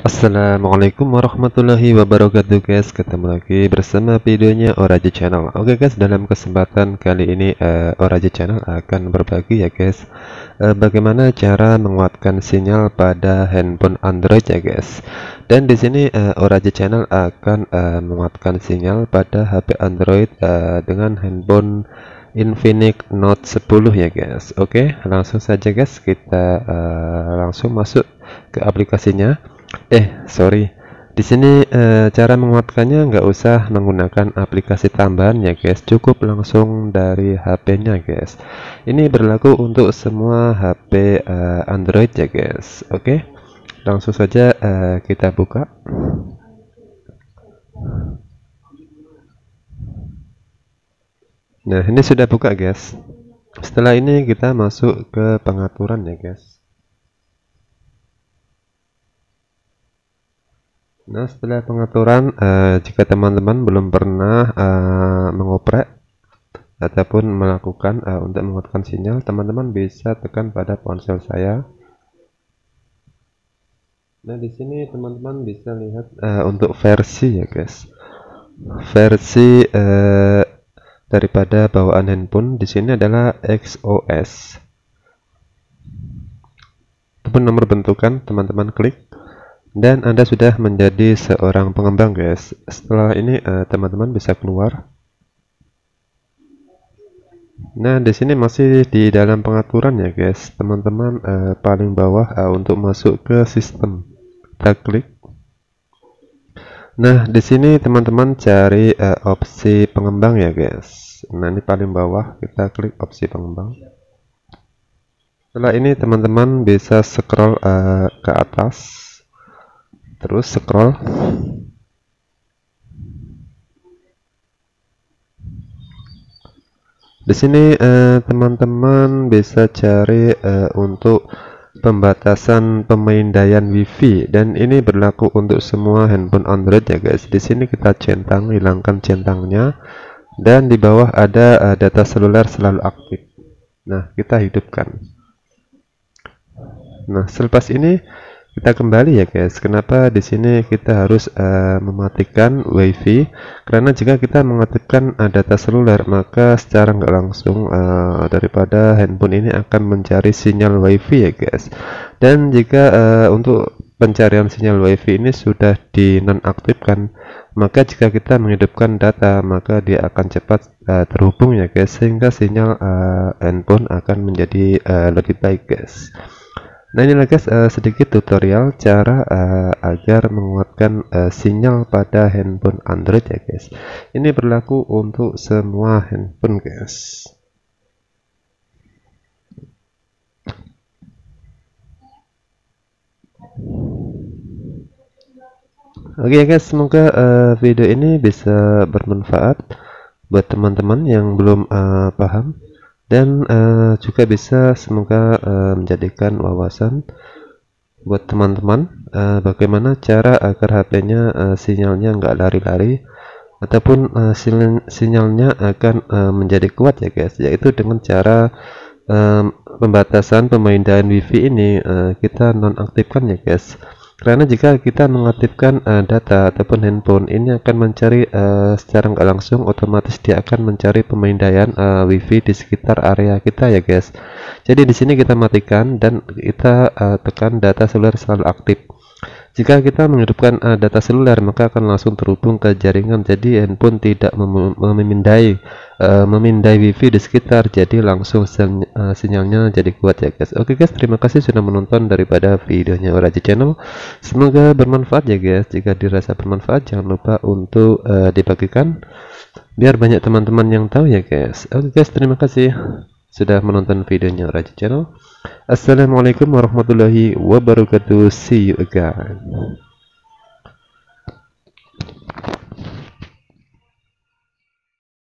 Assalamualaikum warahmatullahi wabarakatuh guys. Ketemu lagi bersama videonya Oraji Channel. Oke guys, dalam kesempatan kali ini Oraji Channel akan berbagi ya guys, bagaimana cara menguatkan sinyal pada handphone Android ya guys. Dan di sini Oraji Channel akan menguatkan sinyal pada HP Android dengan handphone Infinix Note 10 ya guys. Oke, langsung saja guys, kita langsung masuk ke aplikasinya. Sorry. Di sini cara menguatkannya nggak usah menggunakan aplikasi tambahan ya guys, cukup langsung dari HP-nya guys. Ini berlaku untuk semua HP Android ya guys. Oke, langsung saja kita buka. Nah, ini sudah buka guys. Setelah ini kita masuk ke pengaturan ya guys. Nah, setelah pengaturan, jika teman-teman belum pernah mengoprek ataupun melakukan untuk menguatkan sinyal, teman-teman bisa tekan pada ponsel saya. Nah, di sini teman-teman bisa lihat untuk versi ya guys. Versi daripada bawaan handphone di sini adalah XOS. Ataupun nomor bentukan, teman-teman klik. Dan Anda sudah menjadi seorang pengembang guys. Setelah ini teman-teman bisa keluar. Nah, di sini masih di dalam pengaturan ya guys. Teman-teman paling bawah untuk masuk ke sistem, kita klik. Nah, di sini teman-teman cari opsi pengembang ya guys. Nah, ini paling bawah, kita klik opsi pengembang. Setelah ini teman-teman bisa scroll ke atas. Terus scroll. Di sini teman-teman bisa cari untuk pembatasan pemindaian WiFi, dan ini berlaku untuk semua handphone Android ya guys. Di sini kita centang, hilangkan centangnya, dan di bawah ada data seluler selalu aktif. Nah, kita hidupkan. Nah, selepas ini kita kembali ya guys. Kenapa di sini kita harus mematikan WiFi? Karena jika kita mengaktifkan data seluler, maka secara nggak langsung daripada handphone ini akan mencari sinyal WiFi ya guys. Dan jika untuk pencarian sinyal WiFi ini sudah dinonaktifkan, maka jika kita menghidupkan data, maka dia akan cepat terhubung ya guys, sehingga sinyal handphone akan menjadi lebih baik guys. Nah, inilah guys sedikit tutorial cara agar menguatkan sinyal pada handphone Android ya guys. Ini berlaku untuk semua handphone guys. Oke guys, semoga video ini bisa bermanfaat buat teman-teman yang belum paham. Dan juga bisa semoga menjadikan wawasan buat teman-teman bagaimana cara agar HP-nya sinyalnya nggak lari-lari, ataupun sinyalnya akan menjadi kuat ya guys, yaitu dengan cara pembatasan pemindaian WiFi ini kita nonaktifkan ya guys. Karena jika kita mengaktifkan data ataupun handphone ini akan mencari secara nggak langsung, otomatis dia akan mencari pemindaian WiFi di sekitar area kita ya guys. Jadi di sini kita matikan dan kita tekan data seluler selalu aktif. Jika kita menghidupkan data seluler, maka akan langsung terhubung ke jaringan. Jadi handphone tidak memindai WiFi di sekitar. Jadi langsung sinyalnya jadi kuat ya guys. Oke guys, terima kasih sudah menonton daripada videonya Oraji Channel. Semoga bermanfaat ya guys. Jika dirasa bermanfaat, jangan lupa untuk dibagikan biar banyak teman-teman yang tahu ya guys. Oke guys, terima kasih sudah menonton videonya Oraji Channel. Assalamualaikum warahmatullahi wabarakatuh. See you again.